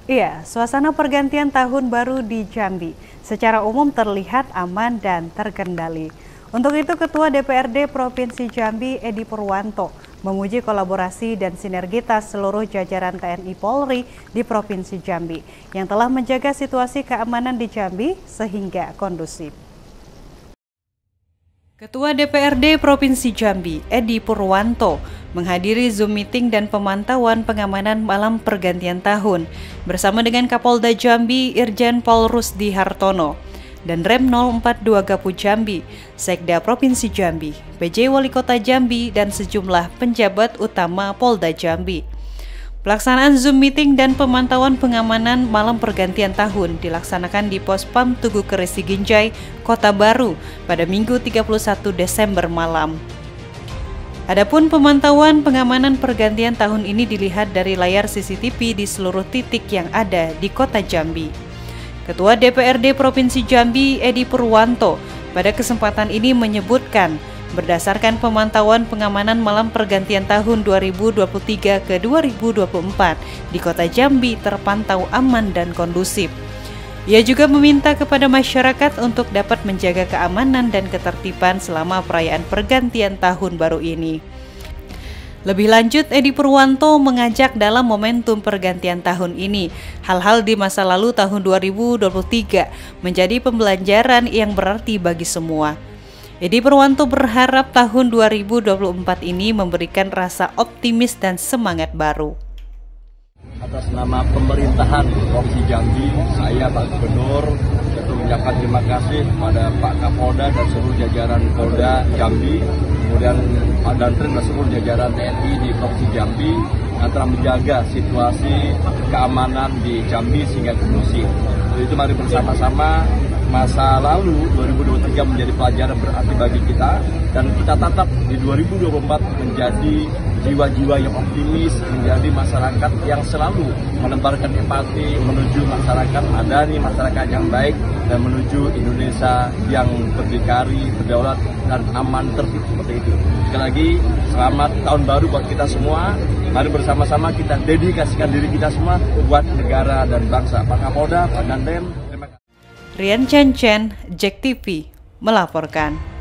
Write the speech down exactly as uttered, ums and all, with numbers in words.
Iya, suasana pergantian tahun baru di Jambi secara umum terlihat aman dan terkendali. Untuk itu, Ketua D P R D Provinsi Jambi, Edi Purwanto, memuji kolaborasi dan sinergitas seluruh jajaran T N I Polri di Provinsi Jambi yang telah menjaga situasi keamanan di Jambi sehingga kondusif. Ketua D P R D Provinsi Jambi, Edi Purwanto, menghadiri Zoom meeting dan pemantauan pengamanan malam pergantian tahun bersama dengan Kapolda Jambi, Irjen Pol Rusdi Hartono, dan Rem nol empat dua Gapu Jambi, Sekda Provinsi Jambi, P J Wali Kota Jambi, dan sejumlah penjabat utama Polda Jambi. Pelaksanaan Zoom meeting dan pemantauan pengamanan malam pergantian tahun dilaksanakan di Pos Pam Tugu Keris Siginjai, Kota Baru pada Minggu tiga puluh satu Desember malam. Adapun pemantauan pengamanan pergantian tahun ini dilihat dari layar C C T V di seluruh titik yang ada di Kota Jambi. Ketua D P R D Provinsi Jambi, Edi Purwanto, pada kesempatan ini menyebutkan, berdasarkan pemantauan pengamanan malam pergantian tahun dua ribu dua puluh tiga ke dua ribu dua puluh empat di Kota Jambi terpantau aman dan kondusif. Ia juga meminta kepada masyarakat untuk dapat menjaga keamanan dan ketertiban selama perayaan pergantian tahun baru ini. Lebih lanjut, Edi Purwanto mengajak dalam momentum pergantian tahun ini, hal-hal di masa lalu tahun dua ribu dua puluh tiga menjadi pembelajaran yang berarti bagi semua. Edi Purwanto berharap tahun dua ribu dua puluh empat ini memberikan rasa optimis dan semangat baru. Atas nama pemerintahan Provinsi Jambi, saya Pak Gubernur mengucapkan terima kasih kepada Pak Kapolda dan seluruh jajaran Polda Jambi, kemudian Pak Danrem dan seluruh jajaran T N I di Provinsi Jambi yang telah menjaga situasi keamanan di Jambi sehingga kondusif. Itu mari bersama-sama masa lalu dua ribu dua puluh tiga menjadi pelajaran berarti bagi kita, dan kita tatap di dua ribu dua puluh empat menjadi jiwa-jiwa yang optimis, menjadi masyarakat yang selalu menebarkan empati menuju masyarakat madani, masyarakat yang baik, dan menuju Indonesia yang berdikari, berdaulat, dan aman tertib seperti itu. Sekali lagi, selamat tahun baru buat kita semua. Mari bersama-sama kita dedikasikan diri kita semua buat negara dan bangsa. Pak Kapolda, Pak Danrem, terima kasih. Rian Chen Chen, J E K T V, melaporkan.